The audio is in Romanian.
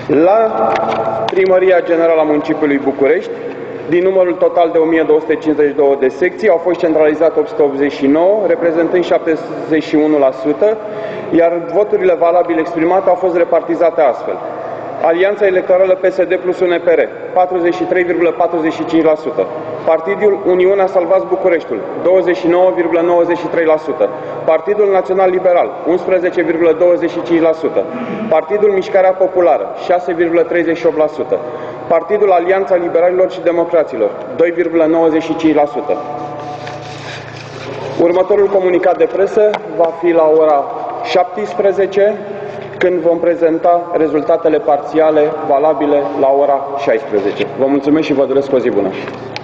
La Primăria Generală a Municipiului București, din numărul total de 1252 de secții, au fost centralizate 889, reprezentând 71%, iar voturile valabile exprimate au fost repartizate astfel. Alianța electorală PSD plus UNPR, 43,45%. Partidul Uniunea Salvați Bucureștiul, 29,93%. Partidul Național Liberal, 11,25%. Partidul Mișcarea Populară, 6,38%. Partidul Alianța Liberalilor și Democraților, 2,95%. Următorul comunicat de presă va fi la ora 17, când vom prezenta rezultatele parțiale valabile la ora 16. Vă mulțumesc și vă doresc o zi bună!